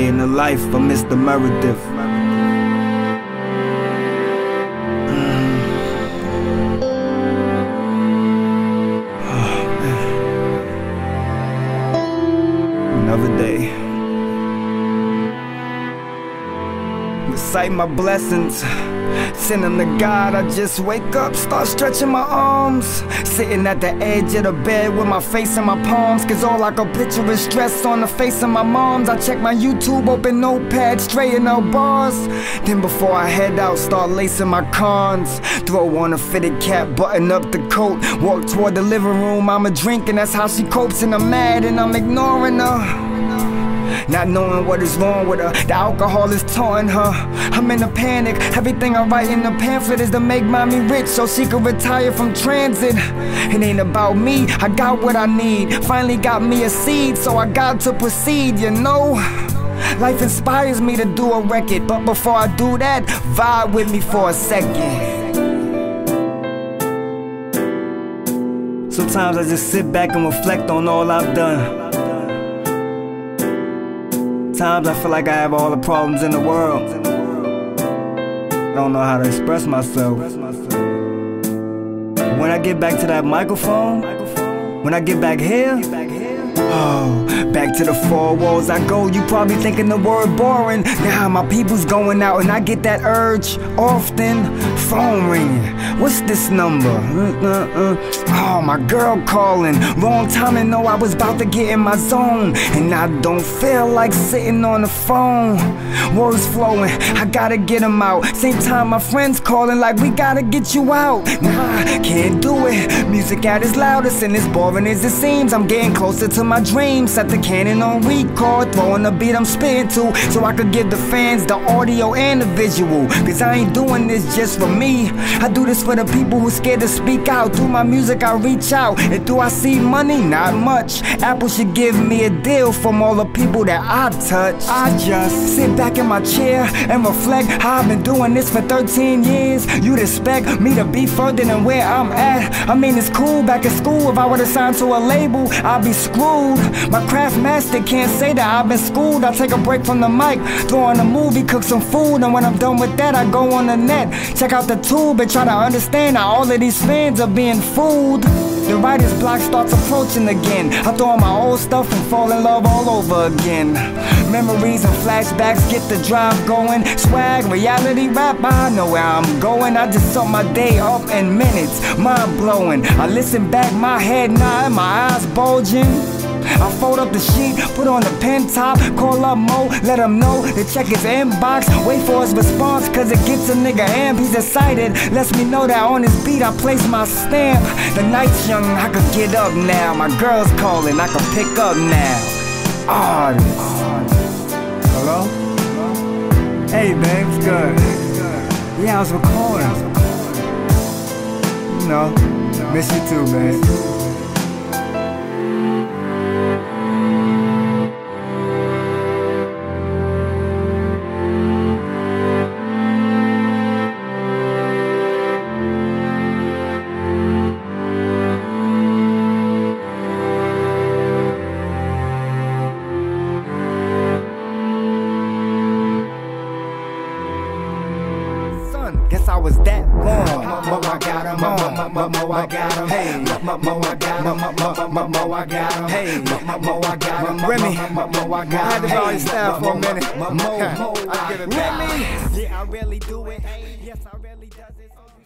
day in the life of Mr. Meredith. Oh, man. Another day. Recite my blessings, send them to God. I just wake up, start stretching my arms, sitting at the edge of the bed with my face in my palms, cause all I can picture is stress on the face of my moms. I check my YouTube, open notepad, straighten out bars. Then before I head out, start lacing my cons, throw on a fitted cap, button up the coat, walk toward the living room. I'm a drinking, that's how she copes, and I'm mad and I'm ignoring her, not knowing what is wrong with her. The alcohol is taunting her. I'm in a panic. Everything I write in the pamphlet is to make mommy rich so she can retire from transit. It ain't about me, I got what I need. Finally got me a seed, so I got to proceed, you know. Life inspires me to do a record, but before I do that, vibe with me for a second. Sometimes I just sit back and reflect on all I've done. Times I feel like I have all the problems in the world. I don't know how to express myself. When I get back to that microphone, when I get back here, oh, back to the four walls I go. You probably thinking the word boring. Now my people's going out and I get that urge often. Phone ringing, what's this number? Oh, my girl calling. Wrong time to know I was about to get in my zone, and I don't feel like sitting on the phone. Words flowing, I gotta get them out. Same time my friends calling like we gotta get you out. Nah, can't do it. Music at its loudest and as boring as it seems. I'm getting closer to my dreams. Set the cannon on record, throwing the beat I'm spitting to, so I could give the fans the audio and the visual. Cause I ain't doing this just for me. I do this for the people who scared to speak out. Through my music I reach out, and do I see money? Not much. Apple should give me a deal from all the people that I touch. I just sit back in my chair and reflect how I've been doing this for 13 years. You'd expect me to be further than where I'm at. I mean, it's cool back in school. If I were to sign to a label, I'd be screwed. My craft master can't say that I've been schooled. I take a break from the mic, throw on a movie, cook some food, and when I'm done with that, I go on the net, check out the tube, and try to understand how all of these fans are being fooled. The writer's block starts approaching again. I throw on my old stuff and fall in love all over again. Memories and flashbacks get the drive going. Swag, reality rap, I know where I'm going. I just sum my day up in minutes, mind blowing. I listen back, my head nodding, my eyes bulging. I fold up the sheet, put on the pen top, call up Mo, let him know to check his inbox. Wait for his response, cause it gets a nigga amped. He's excited, lets me know that on his beat I place my stamp. The night's young, I could get up now. My girl's calling, I can pick up now. Artist. Hello? Hey babe, it's good. Yeah, I was recording. You know, miss you too, babe. Guess I was that wrong. Mo, I got him. Mo, I got him. Hey, Mo, I got him. Mo, I got him. Hey, Mo, I got him. Remy, Mo, I got him. I had to borrow his style for a minute. Mo, I get it. Remy, yeah, I really do it. Yes, I really does it.